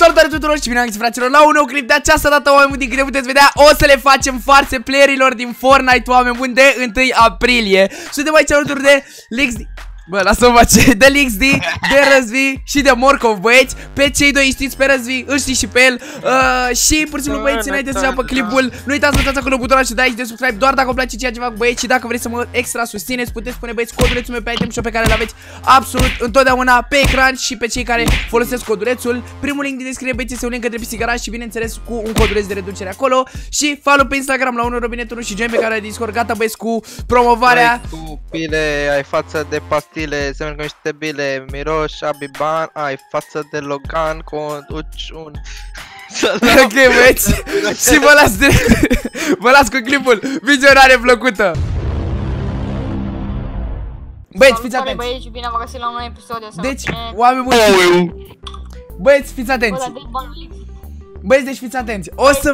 Salutare tuturor și bine am găsit, fraților, la un nou clip. De această dată, oameni buni, din câte puteți vedea, o să le facem farse playerilor din Fortnite, oameni buni, de 1 aprilie. Suntem aici alături de LXD. Bă, lasă-mă face, de LXD, de Răzvi și de Morcov, băieți. Pe cei doi știți, pe Răzvi, îl știți și pe el. Și pur și simplu, băieți, înainte să înceapă clipul, nu uitați să dați acolo butonul și de like și de subscribe, doar dacă vă place ceea ce fac, băieți. Și dacă vreți să mă extra susțineți, puteți pune, băieți, codulețul meu pe item shop pe care îl aveți absolut întotdeauna pe ecran. Și pe cei care folosesc codulețul, primul link din descriere, băieți, este un link către PC Garage și bineînțeles cu un coduleț de reducere acolo. Și follow pe Instagram la 1 robinetul și join pe care Discord. Gata, băieți, cu promovarea. Tu, pile, ai față de pastile, seamănă cu niște bile, miroși, abiban, ai față de Logan, conduci un... Ok, băieți, și vă las vă las cu clipul, vizionare plăcută. Băieți, fiți atenți. Băieți, bine v-am găsit la un nou episod. Deci, oameni buni, băieți, fiți atenți. Băieți, deci fiți atenți.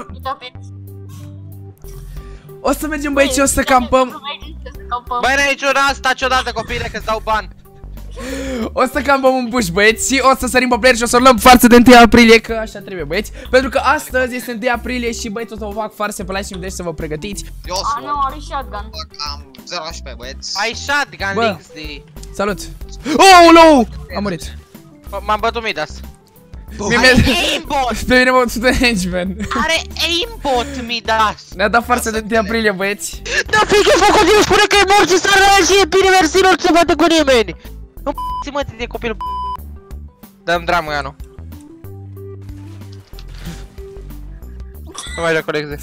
O să mergem, băieți, și o să campăm. Băi, n-ai niciuna, stați odată, copile, că-ți dau bani. O să campăm un bush, băieți, și o să sărim pe player și o să luăm farse de 1 aprilie, că așa trebuie, băieți. Pentru că astăzi este 1 aprilie și, băieți, o să vă fac farse pe live și să vă pregătiți. Eu nu, are shotgun. am 0-11, băieți. Ai shotgun, LXD. Salut. Oh, no! Am murit. M-am bătut Midas. Are aimbot! Pe mine mă de henchman. Are aimbot, Midas. Ne-a dat farse de 1 aprilie, băieți. Da, fiică, fă continuu, spune că e mort și s-a rău și e bine, mersi, nu se bate cu nimeni. Nu p***ți-mă, de copil. Dă-mi dramă, Ianu. Nu mai joc, colecție.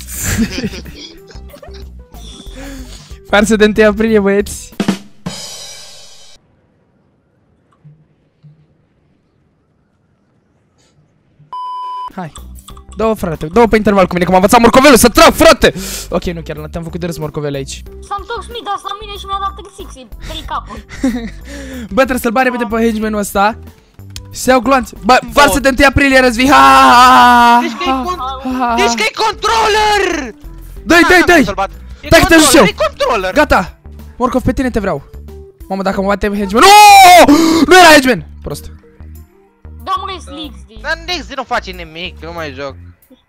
Farse de 1 aprilie, băieți. Hai. Dă-o, frate, dă-o pe interval cu mine, că m-a învățat morcovelul să trag, frate! Ok, nu chiar, te-am făcut de râs morcovele aici. S-a întors Midas la mine și mi-a dat 36, 3 capă. Bă, trebuie să-l bag repede pe henchman-ul ăsta. Și să iau gloanțe. Bă, farse de 1 aprilie, Răzvi, ha! Deci că-i controller! Dă-i! Dai că te ajut eu! Controller! Gata! Morcov, pe tine te vreau. Mamă, dacă mă bate henchman. Nu era henchman! Prost. Da, mă, ești LXD. Dar LXD nu face nimic, nu mai joc.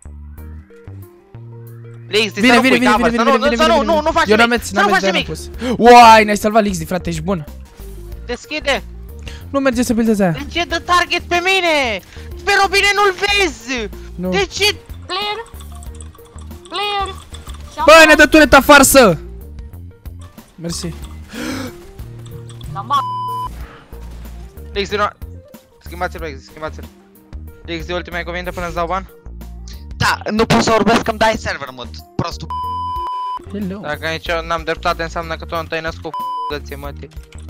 LXD, Vine, să nu faci nimic, să nu faci nimic. Uai, ne-ai salvat LXD, frate, ești bun. Deschide. Nu merge să buildezi aia. De ce dă target pe mine? Pe Robine nu-l vezi. De ce? Player. Bă, ne dă tureta farsă. Mersi. LXD, nu... Schimbați-l, LXD, schimbați-l. LXD, ultimele cuvinte până îți dau bani? Da, nu pot să vorbesc, că-mi dai server mod, prostul. Hello. Dacă nici eu n-am dreptate, înseamnă că tu nu te-ai născut f***ți, mătii.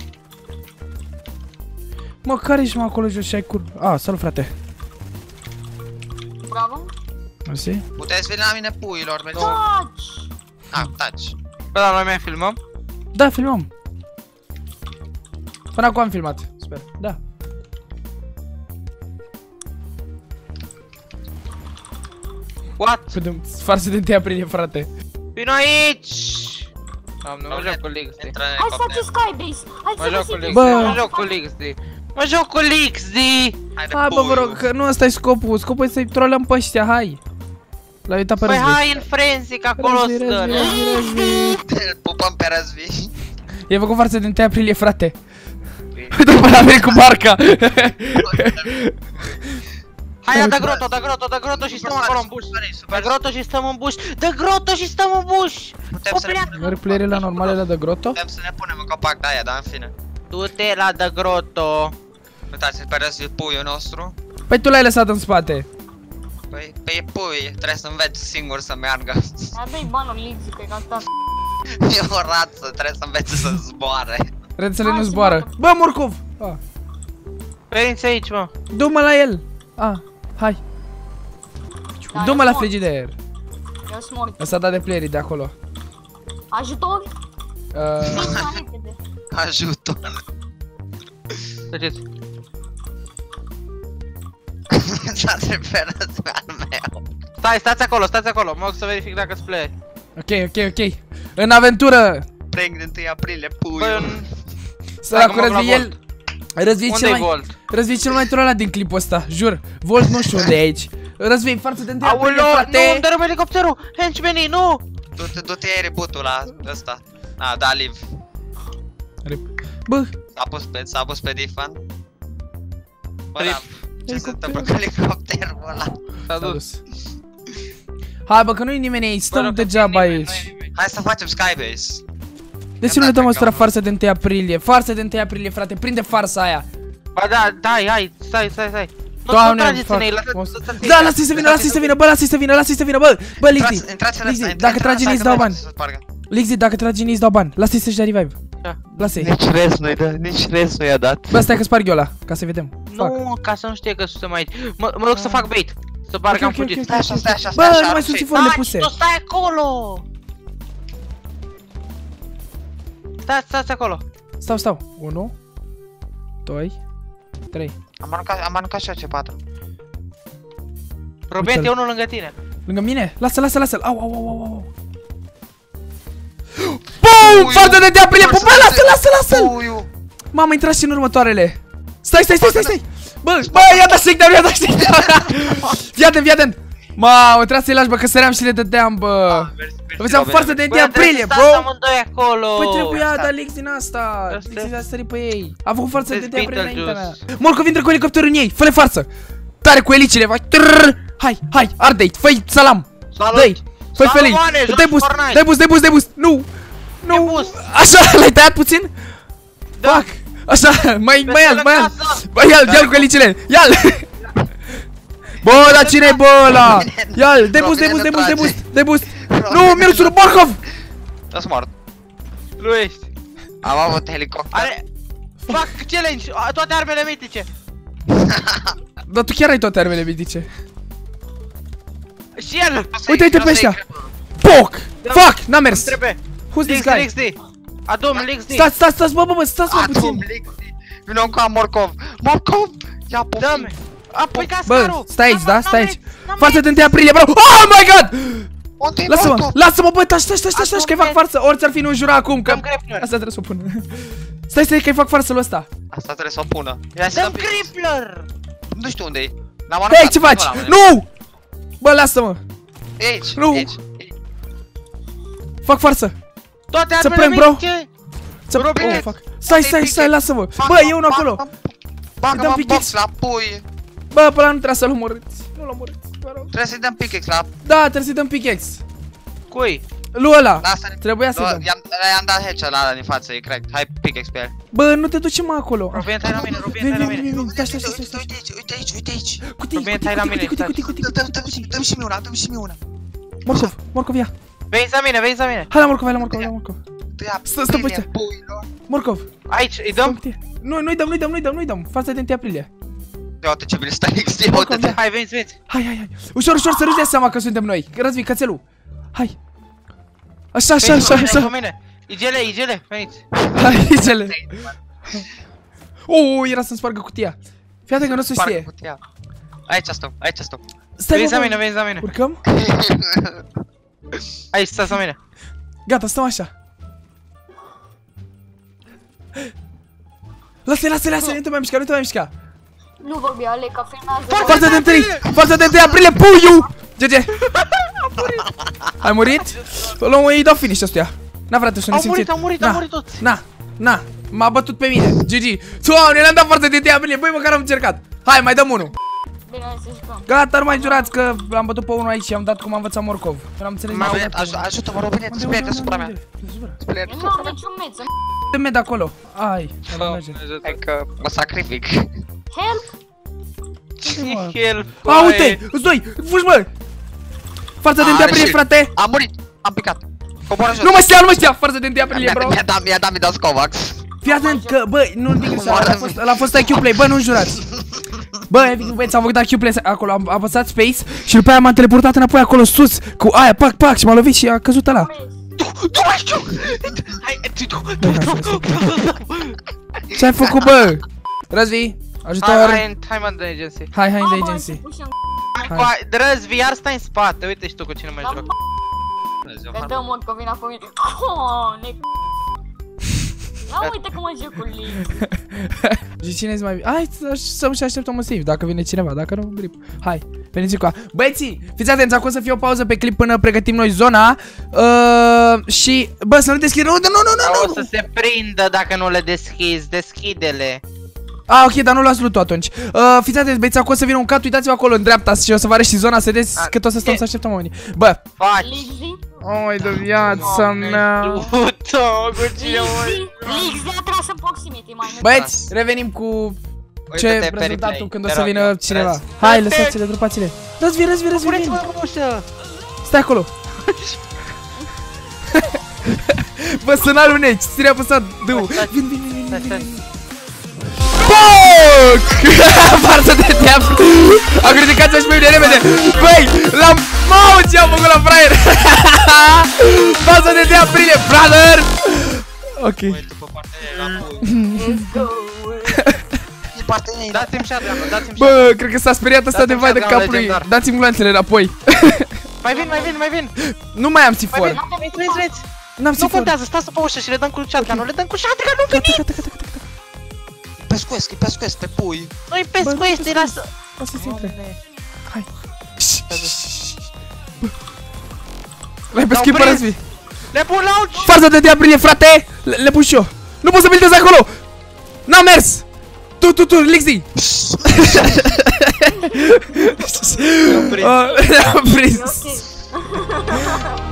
Mă, care ești, mă, acolo jos și ai cur... salut, frate. Bravo. Mersi. Puteți veni la mine, puiilor, mersi. Taci. Taci. Bă, dar noi mai filmăm? Da, filmăm. Până acum am filmat, sper, da. What? Farse de 1 aprilie, frate. Vino aici! Doamne, mă joc cu LXD. Hai să faci Skybase. Mă joc cu LXD, Bă. mă joc cu LXD. Mă joc cu LXD! Hai, bă, vă rog, că nu ăsta e scopul. Scopul e să-i trolăm pe ăștia, hai. L-ai uitat pe Răzvi. Păi hai în frenzy, că acolo stă. Îl pupăm pe Răzvi. I-ai făcut farse de 1 aprilie, frate. Uite până a venit cu barca. Hai, dă groto și stăm acolo în bush. Dă groto și stăm în bush. Dă groto și stăm în bush. Merg playerile la normale la de groto? Putem să ne punem în copac de aia, dar în fine. Du-te la dă groto. Uitați-l pe Răzvi, puiul nostru. Păi tu l-ai lăsat în spate. Păi e pui, trebuie să înveți singur să meargă. Dă-i banul LXD, că e cantat. E o rață, trebuie să înveți să zboare. Rețele nu zboară. Bă, Morcov! Veniți aici, mă. Du-mă la el. Hai. Du-mă la frigider. Eu sunt mort. Ăsta a dat de playerii de acolo. Ajutor? Ajută-l. Tăceți. S-a referat al meu. Stați acolo, mă duc să verific dacă-s player. Ok. În aventură! Prank de 1 aprilie, puiul. Săracu Răzvi, el... Răzvi Răzvii cel mai trolat din clipul ăsta, jur. Volt nu știu unde e aici. Răzvii, față de întâia aprilie, Aoleo, frate. nu, îmi dărâm elicopterul! Henchmenii, nu! Du-te iei reboot-ul la ăsta. A, da, live. Bă, S-a pus pe Difan. Bă, Rip. da, ce se întâmplă cu helicopterul ăla? S-a dus. dus. Hai bă, că nu-i nimeni aici, stăm degeaba aici. Hai să facem Skybase. De ce nu ne dăm măsura farsă de 1 aprilie? Farsă de 1 aprilie, frate, prinde farsa aia. Ba da, hai, stai. Nu Doamne, trageți în ei, da, lasă-i să vină, lasă-i să vină, bă, lasă-i să vină, lasă-i să vină, bă, Lixi. Intrați în ăsta, Dacă tragi în ei îți dau bani. Lixi, dacă tragi în ei îți dau bani. Lasă-i să-și dea revive. Da. Lasă-i. Nici rest nu i-a dat. Bă, stai că sparg eu ăla, ca să vedem. Nu, ca să nu știe că suntem aici. Mă duc să fac bait. Să par că am fugit. Stai așa, Bă, nu mai sunt țiforile puse. Tu stai acolo! Stați acolo. Stau. 1 2 3. Am aruncat și eu C4. Robent, e unul lângă tine. Lângă mine? Lasă-l. Au. BOOM! Față de 1 aprilie, bă, lasă-l! Mamă, intra și în următoarele. Stai. Bă, ia da shakedown. Fii atent. Mamă, trebuie să-i lași, bă, că săream și le dădeam, bă. Făceam față de 1 aprilie, bro. Păi trebuia, dar Lix din asta. Lix a sărit pe ei. A făcut față de 1 aprilie înaintea mea. Morcov intră cu elicopterul în ei, fă-le față. Tare cu elicile, vai. Hai, arde-i, fă-i salam. Dă-i, fă-i felii. Dă-i boost. Nu. Așa, l-ai tăiat puțin? Fac. Așa, mai ia-l cu elicile. Ia-l. Bă, dar cine-i bă ăla? Ia-l, dai boost. Nu, Mirțul, Morcov. Da-s mort. Nu ești. Am avut helicopter. Fac challenge, toate armele mitice. Dar tu chiar ai toate armele mitice. Și el. Uite pe ăștia. Poc! Fuck, n-a mers. Who's this guy? LXD. Adom LXD. Stați, bă, stați mai puțin. Vino încă Morcov. Ia poftim. Dă-mi. Apoi cascarul. Bă, stai aici, da? Stai aici. Față de 1 aprilie, bro. Oh my god! Lasă-mă, bă, taci, că-i fac farsă. Orice ar fi, nu jura acum, că asta trebuie să o pun. Stai, că-i fac farsă lui ăsta. Asta trebuie să o pună. Dăm crippler. Nu știu unde e. Hei, ce faci? Nu! Bă, lasă-mă. Aici, nu. Aici. Fac farsă. Toate armele mitice. Stai, lasă-mă. Bă, e unul acolo. Bagă-mă box la pui. Bă, pe ăla nu trebuie să-l omorâți. Nu-l omorâți, vă rog. Trebuie să-i dăm pickaxe la... Da, trebuie să-i dăm pickaxe. Cui? Lui ăla. Trebuia să-i dăm. I-am dat headshot la ăla din față, e corect. Hai pickaxe pe el. Bă, nu te duci mă acolo. Robent, hai la mine, Stai. Uite aici. Robent, hai la mine, dăm și mie una. Morcov, ia. Veni la mine. Hai la Morcov. Stă pe ăștia. Morcov. Aici, îi dăm? Nu-i dăm. Față de 1 aprilie. Ia uite ce bine stai XD, uite-te. Hai, veniți. Hai. Ușor să nu-ți dea seama că suntem noi. Răzvi, cățelul. Hai. Așa. Cu mine. Igele, veniți. Hai, igele. Era să-mi spargă cutia. Fii atent că nu se știe. Aici stau. Veniți la mine. Urcăm? Aici, stați la mine. Gata, stăm așa. Lasă-i, nu te mai mișca. Nu vorbi, Aleca, filmează. Față de 1 aprilie, puiu! GG. Ai murit? Îi dau finish ăstuia. Na, frate, sunt nesimțit. Au murit toți. Na, m-a bătut pe mine. GG. Doamne, le-am dat față de 1 aprilie. Băi, măcar am încercat. Hai, mai dăm unul. Bine, hai să jucăm. Gata, nu mai jurați că l-am bătut pe unul aici și am dat cum am învățat Morcov. Nu am înțeles nimic. Ajută-mă, Robine, spune deasupra mea. Nu am niciun meță. Dă-mi de acolo. Ai. Hai că mă sacrific. Help! Help! A, uite! Îți doi! Fugi, mă! Față de 1 aprilie, frate! Am murit! Am picat! Coboră jos! Nu mă știa! Față de 1 aprilie, bro! Mi-a dat Midas Kovacs! Fii atent că, bă, nu-l dic ăla a fost IQ Play, bă, nu-mi jurați! Bă, efectiv, băieți, am făcut IQ Play acolo, am apăsat space și după aia m-am teleportat înapoi acolo sus cu aia, pac, și m-a lovit și a căzut ăla. Nu mai știu! Ce-ai făcut, bă? Răzvi, ajutor! Hai mă de agency. Hai de agency. Răzvi, iar stai în spate, uite și tu cu cine mai joc. Că dă mod că vine pe mine. Ia uite cum mă joc cu Link. Și cine mai bine? Hai să-mi și așteptăm un save, dacă vine cineva, dacă nu, grip. Hai, veniți cu a. Băieții, fiți atenți, acum să fie o pauză pe clip până pregătim noi zona. Și, bă, să nu deschid, nu. O să se prindă dacă nu le deschizi, deschide-le. Ah, ok, dar nu luați loot-ul atunci. Fiți atenți, băieți, acum o să vină un cat, uitați-vă acolo în dreapta și o să vă arăt și zona, să vedeți cât o să stăm să așteptăm oamenii. Bă, Faci. Lixi. oi de viața mea. Lixi a tras în proximity mai mult. Băieți, revenim cu ce Uite-te pe rezultatul replay. când o Te să rog vină eu, cineva. crezi? Hai, lăsați-le, drupați-le. Răzvin. Puneți-mă cu ușă. Stai acolo. Bă, să n-aluneci, ține apăsat D-ul. Vin. Fuck! Farsă de teapă. Am criticat să-și mai de repede. Băi, l-am... Mamă, ce am făcut la fraier. Farsă de teapă, aprilie, brother. Ok. Dați-mi shotgun, dați-mi shotgun. Bă, cred că s-a speriat ăsta de vai de capul lui. legendar. Dați-mi gloanțele înapoi. Mai vin. Nu mai am sifor. Vezi. N-am Nu sifor. contează, stați pe ușă și le dăm cu shotgun, le dăm cu shotgun, nu veni! Pescuesc pe pui. Nu-i pescuiești, îi lasă. O să se intre. Hai. L-ai pescuit pe Răzvi. Le pun la uci! Farsă de aprilie, frate. Le pun și eu. Nu pot să buildez acolo. N-am mers. Tu, Lixi. Le-am prins. Le-am prins. Ok.